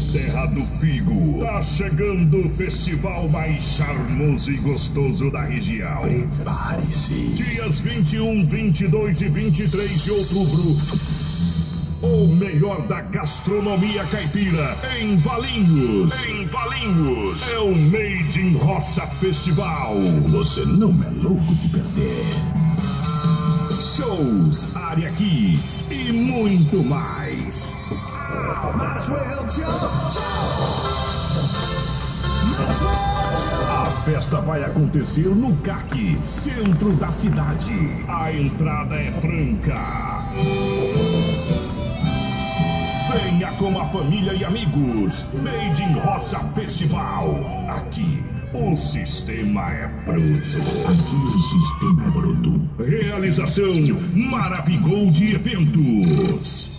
Terra do Figo. Tá chegando o festival mais charmoso e gostoso da região. Prepare-se. Dias 21, 22 e 23 de outubro. O melhor da gastronomia caipira em Valinhos. É o Made in Roça Festival. Você não é louco de perder. Shows, área kids e muito mais. A festa vai acontecer no CAC, centro da cidade. A entrada é franca. Venha com a família e amigos. Made in Roça Festival. Aqui, o sistema é bruto. Aqui o sistema é bruto. Realização Maravigold Eventos.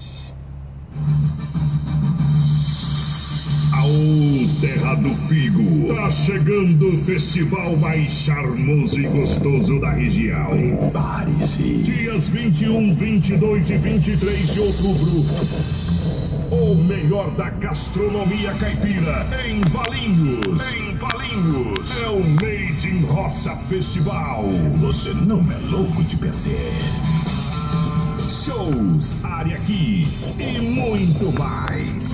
Aô, Terra do Figo. Tá chegando o festival mais charmoso e gostoso da região. Prepare-se. Dias 21, 22 e 23 de outubro. O melhor da gastronomia caipira em Valinhos. É o Made in Roça Festival. Você não é louco de perder. Shows, área kids e muito mais.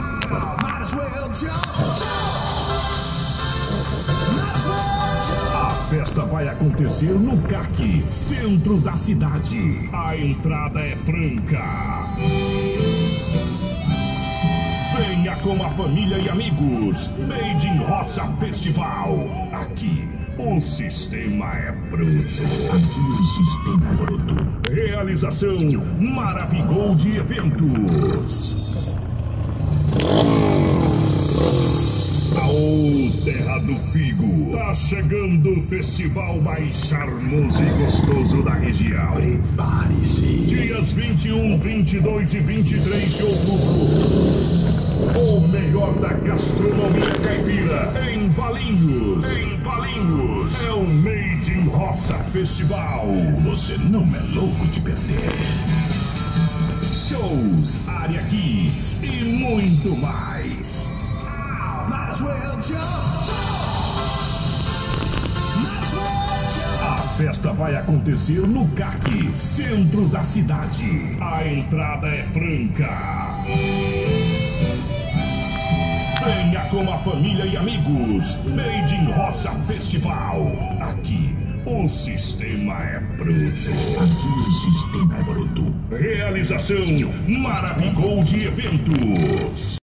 A festa vai acontecer no CAC, centro da cidade. A entrada é franca. Venha com a família e amigos. Made in Roça Festival. Aqui, o sistema é bruto. Aqui o sistema é bruto. Realização Maravigold Eventos. Aô, Terra do Figo. Tá chegando o festival mais charmoso e gostoso da região. Prepare-se. Dias 21, 22 e 23 de outubro. O melhor da gastronomia caipira em Valinhos. É o Made in Roça Festival. Você não é louco de perder. Shows, área kids e muito mais. A festa vai acontecer no CAC, centro da cidade. A entrada é franca. Venha com a família e amigos. Made in Roça Festival. Aqui, o sistema é bruto. Aqui o sistema é bruto. Realização Maravigold Eventos.